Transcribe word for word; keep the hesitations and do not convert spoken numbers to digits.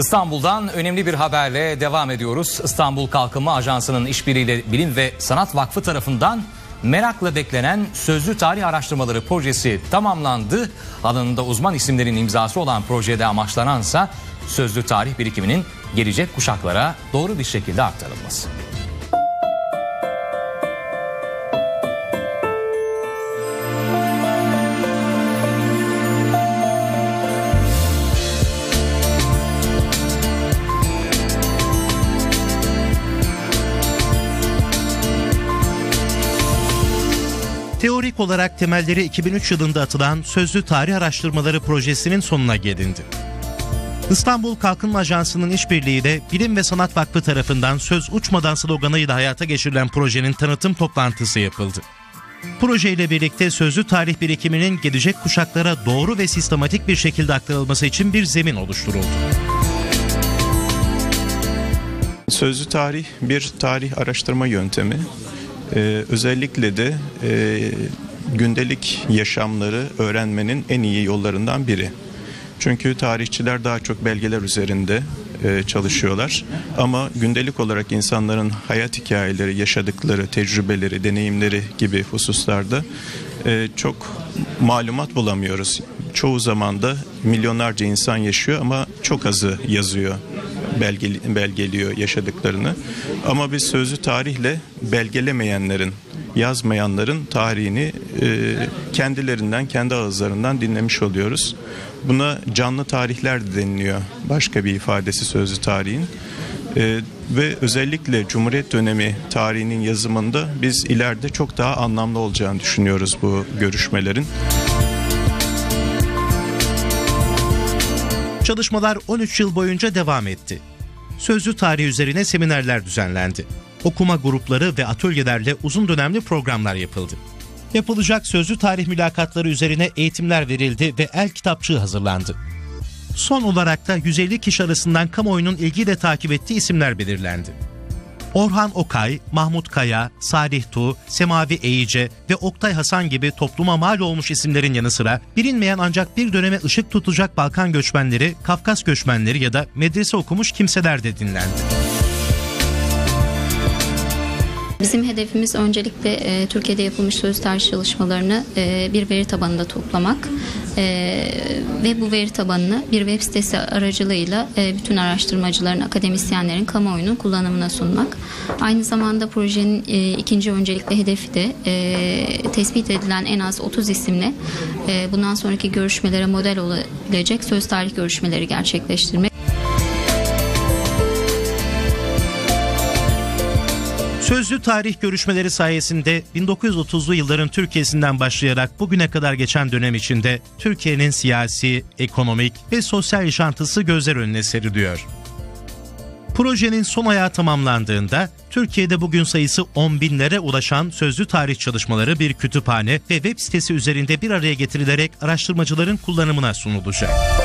İstanbul'dan önemli bir haberle devam ediyoruz. İstanbul Kalkınma Ajansı'nın işbirliğiyle Bilim ve Sanat Vakfı tarafından merakla beklenen Sözlü Tarih Araştırmaları projesi tamamlandı. Alanında uzman isimlerin imzası olan projede amaçlanansa sözlü tarih birikiminin gelecek kuşaklara doğru bir şekilde aktarılması. Teorik olarak temelleri iki bin üç yılında atılan Sözlü Tarih Araştırmaları projesinin sonuna gelindi. İstanbul Kalkınma Ajansı'nın işbirliğiyle Bilim ve Sanat Vakfı tarafından söz uçmadan sloganıyla hayata geçirilen projenin tanıtım toplantısı yapıldı. Projeyle birlikte sözlü tarih birikiminin gelecek kuşaklara doğru ve sistematik bir şekilde aktarılması için bir zemin oluşturuldu. Sözlü tarih bir tarih araştırma yöntemi. Ee, özellikle de e, gündelik yaşamları öğrenmenin en iyi yollarından biri. Çünkü tarihçiler daha çok belgeler üzerinde e, çalışıyorlar. Ama gündelik olarak insanların hayat hikayeleri, yaşadıkları, tecrübeleri, deneyimleri gibi hususlarda e, çok malumat bulamıyoruz. Çoğu zaman da milyonlarca insan yaşıyor ama çok azı yazıyor. Belge, belgeliyor yaşadıklarını. Ama biz sözlü tarihle belgelemeyenlerin, yazmayanların tarihini e, kendilerinden, kendi ağızlarından dinlemiş oluyoruz. Buna canlı tarihler de deniliyor. Başka bir ifadesi sözlü tarihin. E, ve özellikle Cumhuriyet dönemi tarihinin yazımında biz ileride çok daha anlamlı olacağını düşünüyoruz bu görüşmelerin. Çalışmalar on üç yıl boyunca devam etti. Sözlü tarih üzerine seminerler düzenlendi. Okuma grupları ve atölyelerle uzun dönemli programlar yapıldı. Yapılacak sözlü tarih mülakatları üzerine eğitimler verildi ve el kitapçığı hazırlandı. Son olarak da yüz elli kişi arasından kamuoyunun ilgiyle takip ettiği isimler belirlendi. Orhan Okay, Mahmut Kaya, Salih Tuğ, Semavi Eyice ve Oktay Hasan gibi topluma mal olmuş isimlerin yanı sıra bilinmeyen ancak bir döneme ışık tutacak Balkan göçmenleri, Kafkas göçmenleri ya da medrese okumuş kimseler de dinlendi. Bizim hedefimiz öncelikle e, Türkiye'de yapılmış sözlü tarih çalışmalarını e, bir veri tabanında toplamak e, ve bu veri tabanını bir web sitesi aracılığıyla e, bütün araştırmacıların, akademisyenlerin, kamuoyunun kullanımına sunmak. Aynı zamanda projenin e, ikinci öncelikli hedefi de e, tespit edilen en az otuz isimle e, bundan sonraki görüşmelere model olabilecek söz tarih görüşmeleri gerçekleştirmek. Sözlü tarih görüşmeleri sayesinde bin dokuz yüz otuzlu yılların Türkiye'sinden başlayarak bugüne kadar geçen dönem içinde Türkiye'nin siyasi, ekonomik ve sosyal yaşantısı gözler önüne seriliyor. Projenin son ayağı tamamlandığında Türkiye'de bugün sayısı on binlere ulaşan sözlü tarih çalışmaları bir kütüphane ve web sitesi üzerinde bir araya getirilerek araştırmacıların kullanımına sunulacak.